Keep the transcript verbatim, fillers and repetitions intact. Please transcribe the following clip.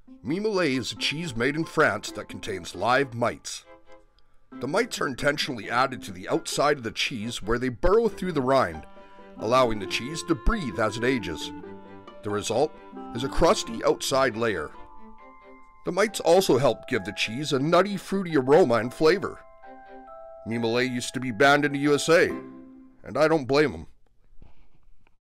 Mimolette is a cheese made in France that contains live mites. The mites are intentionally added to the outside of the cheese where they burrow through the rind, allowing the cheese to breathe as it ages. The result is a crusty outside layer. The mites also help give the cheese a nutty, fruity aroma and flavor. Milmolette used to be banned in the U S A, and I don't blame them.